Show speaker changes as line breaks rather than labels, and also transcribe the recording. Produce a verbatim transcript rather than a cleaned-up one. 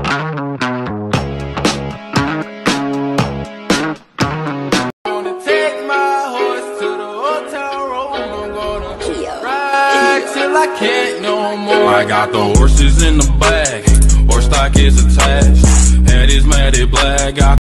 I can't no more. I got the horses in the bag, horse stock is attached. Head is matted black. Got